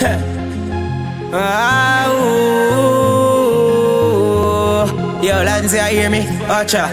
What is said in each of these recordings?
Ah, ooh. Yo, lads, you hear me? Watcha.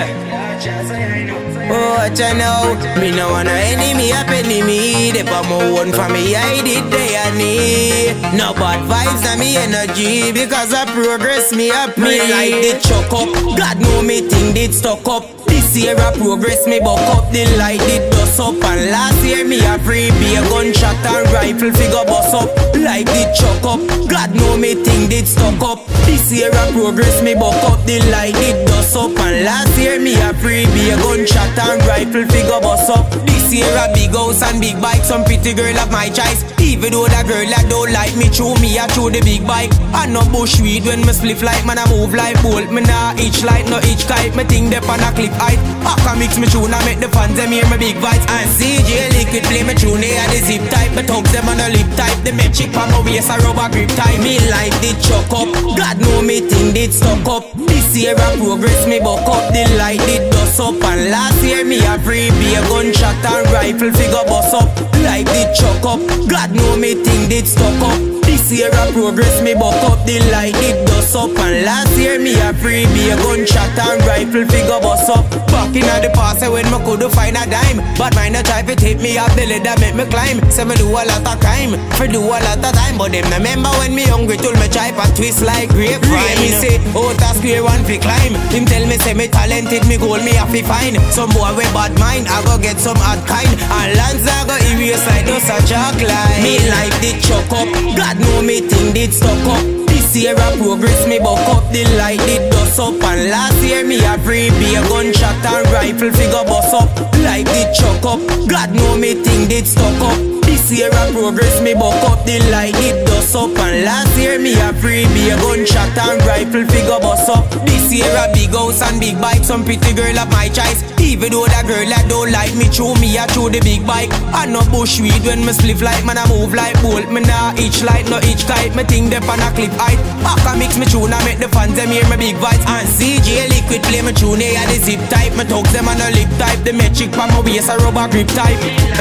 Oh, watcha now. Me no want no enemy, a penny me. They put my one for me, I did they I need. No bad vibes and me energy. Because I progress me up. Me like the chuck up. God know me thing did stuck up. This year I progress me buck up. The light did dust up. And last year me a free be a gunshot and rifle figure bust up. Like the chuck up. God know me thing did stuck up. This year I progress me buck up. The light did dust up. And last year me a free be a gunshot and rifle figure bust up. This year a big house and big bike. Some pretty girl of my choice. Even though that girl that don't like me, through me I throw the big bike. I no bushweed when me spliff like man I move like bolt. Me nah itch like no itch kite. Me think dep on a clip height. I can mix me tune and make the fans them hear my big vibes. And CJ Liquid play me tune, they are the zip type. Me thugs them on a lip type. The magic pa my waist a rubber grip tie. Me life did chuck up. God know me thing did stuck up. This year I progress me buck up. The light did dust up. And last year me a free be a gunshot and rifle figure bust up. Life did chuck up. God know me thing did stuck up. This year I progress me buck up. The light did dust up. And last year me a free be a gunshot and rifle figure bust up. Back in the past when me could find a dime, but mine a try to take me up the ladder make me climb. Say me do a lot of crime, for do a lot of time. But them remember when me hungry told me try and twist like grapevine. Me say out a square one fi climb. Him tell me say me talented, me goal me have to find. Some boy with bad mind, I go get some hard kind. And lands I go erase like no such a line. Me life did chuck up. God know me thing did stuck up. This year I progress me buck up. The light did dust up. And last year me a free be a gunshot and rifle figure bust up. Like the chuck up. God know me thing did stuck up. This year I progress me buck up. The light did dust up. And last year me a free be a gunshot and rifle figure bust up. This year a big house and big bike. Some pretty girl of my choice. Even though that girl that don't like me, through me I throw the big bike. I no bushweed when me spliff like man I move like bolt. Me nah itch like no itch kite. Me think dep on a clip height. I can mix me tune and make the fans them hear my big vibes. And CJ Liquid play me tune, they are the zip type. Me thugs them on a lip type. The magic pa my waist a rubber grip type.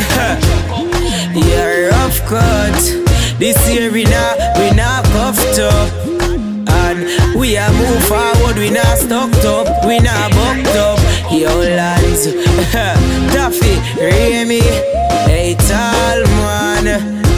Yeah, rough cut. This year we not cuffed up. And we a move forward, we not stuck up. We not bucked up. Yo lads, Duffy, Remy, hey tall man.